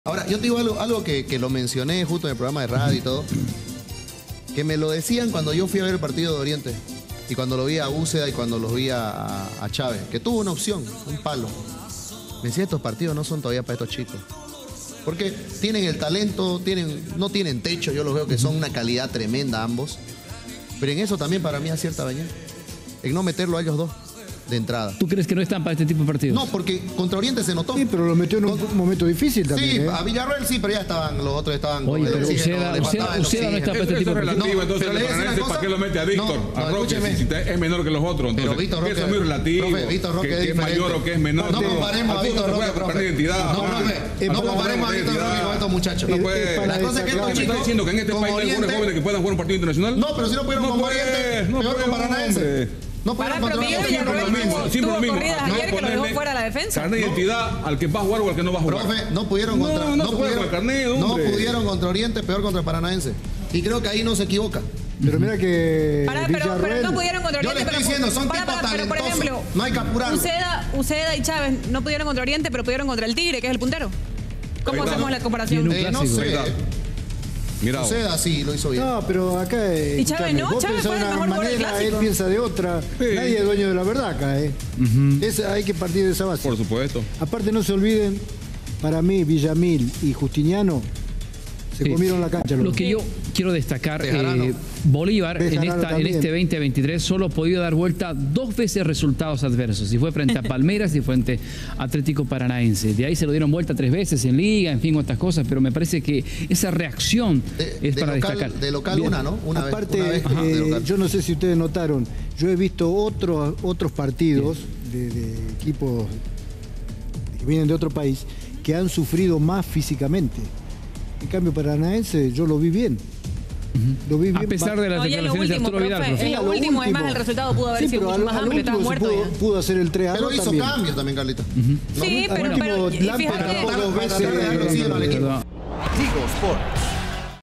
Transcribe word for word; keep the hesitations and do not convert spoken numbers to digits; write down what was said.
Ahora, yo te digo algo, algo que, que lo mencioné justo en el programa de radio y todo, que me lo decían cuando yo fui a ver el partido de Oriente, y cuando lo vi a Úceda y cuando lo vi a, a Chávez, que tuvo una opción, un palo. Me decía, estos partidos no son todavía para estos chicos. Porque tienen el talento, tienen, no tienen techo, yo los veo que son una calidad tremenda ambos. Pero en eso también para mí acierta Bañé, en no meterlo a ellos dos de entrada. ¿Tú crees que no están para este tipo de partidos? No, porque contra Oriente se notó. Sí, pero lo metió en un Con... momento difícil también. Sí, ¿eh? a Villarreal sí, pero ya estaban, los otros estaban... Oye, pero Uceda, Uceda, Uceda no está para este tipo de partidos. No, entonces, pero le voy a decir una cosa. ¿para qué lo mete a Víctor? No, a no, Roque, escúcheme. si es menor que los otros. Entonces, Pero Víctor Roque... eso es muy relativo. Profe, Víctor Roque que, es que es mayor o que es menor. No comparemos a Víctor Roque, profe. Perder identidad. No, profe, no comparemos a Víctor Roque con estos muchachos. No puede. La cosa es que estos ¿Me chicos... estás diciendo que en este país hay mejores jóvenes que puedan jugar un partido internacional? No, pero si no pudieron con Oriente, peor con Paranaense. No Para, pero Miguel Villarroel tuvo corridas ayer que lo dejó fuera la defensa. Carnet de identidad al que va a jugar o al que no va a jugar. Profe, no pudieron contra... No, no se juega con el carnet, No hombre. pudieron contra Oriente, peor contra Paranaense. Y creo que ahí no se equivoca. Pero mira que Para, pero, pero no pudieron contra Yo Oriente. le estoy pero, diciendo, son para, tipos para, pero por talentosos. ejemplo, No hay que apurarlo. Uceda, Uceda y Chávez no pudieron contra Oriente, pero pudieron contra el Tigre, que es el puntero. ¿Cómo hacemos la comparación? Eh, no sé. Mira, Uceda sí lo hizo bien. No, pero acá... ¿Y Chávez no? Vos Chávez pensás fue de el una mejor jugador del manera, él clásico. piensa de otra. Sí. Nadie es dueño de la verdad acá, ¿eh? Uh-huh. es, hay que partir de esa base. por supuesto. Aparte no se olviden, para mí Villamil y Justiniano se Sí. comieron la cancha. Lo Los que yo quiero destacar, Bejarano. eh, Bolívar en, Bejarano esta, en también. este veinte veintitrés solo ha podido dar vuelta dos veces resultados adversos. Y fue frente a Palmeiras y frente a Atlético Paranaense. De ahí se lo dieron vuelta tres veces en Liga, en fin, otras cosas. Pero me parece que esa reacción De, es de para local, destacar. de local Bien. una, ¿no? Una Aparte, vez. Una vez eh, de local. yo no sé si ustedes notaron, yo he visto otros otros partidos de, de equipos que vienen de otro país que han sufrido más físicamente. En cambio, Paranaense yo lo vi bien. Lo vi A bien. pesar de las Oye, en lo declaraciones de último, Arturo Vidal, profe, profe. en lo Lo último, es último. más, el resultado pudo haber Sí, sido pero mucho al- más al amplio, estaba último se muerto pudo, ya. pudo hacer el tres a Pero dos hizo también. cambios también, Carlita. Sí, Al pero, último, pero y Lampe fíjate, tapó dos veces. Tratar de darle oxígeno al equipo. Perdón. Tigo Sport.